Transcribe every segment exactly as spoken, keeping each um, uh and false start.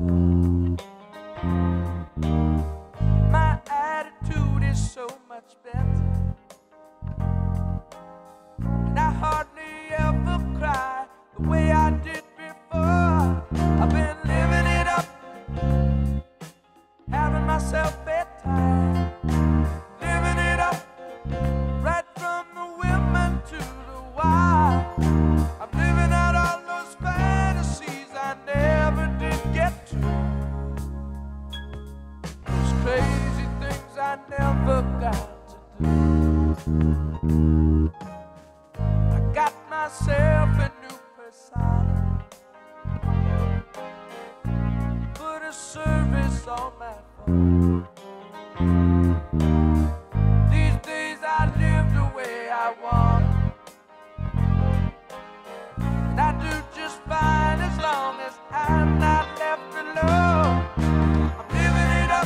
My attitude is so much better, and I hardly ever cry the way I did before. I've been living it up, having myself bedtime, living it up, right from the women to the wild. I'm living out all those fantasies I never did get to, those crazy things I never got to do. I got myself a new persona, put a service on my phone. These days I live the way I want, and I do just fine as long as I'm not left alone. I'm living it up,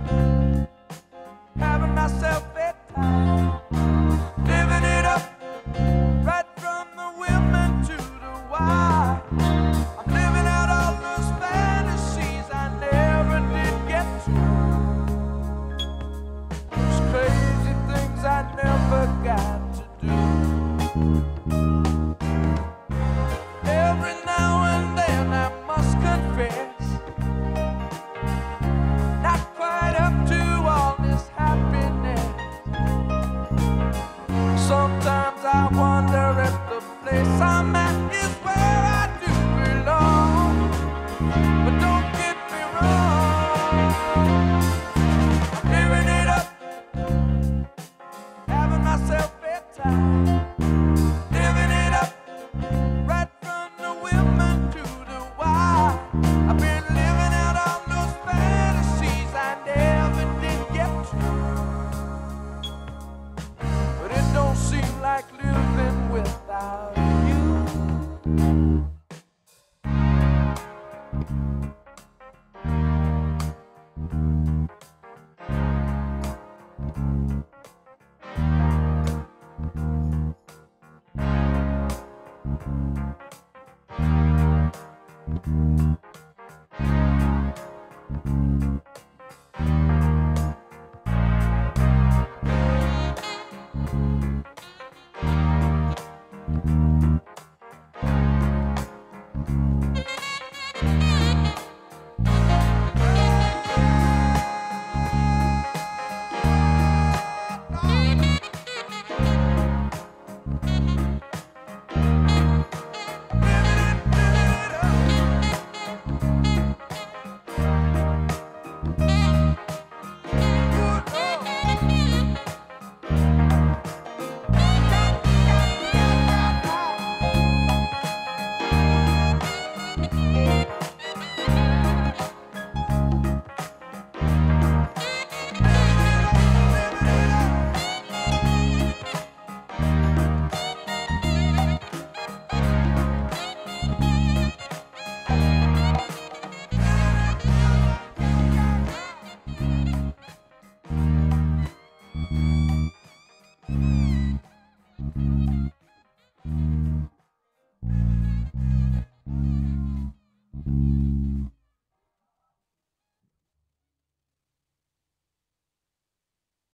having myself bedtime, living it up, right from the women to the wild. I'm living out all those fantasies I never did get to, those crazy things I never got to do. Every now and then I must confess, not quite up to all this happiness. Sometimes I wonder if the place I'm at is where I do belong. But don't get me wrong, I'm living it up, having myself bedtime, living it up, right from the women to the wild. I've been living out all those fantasies I never did get to, but it don't seem like living without you. Thank you.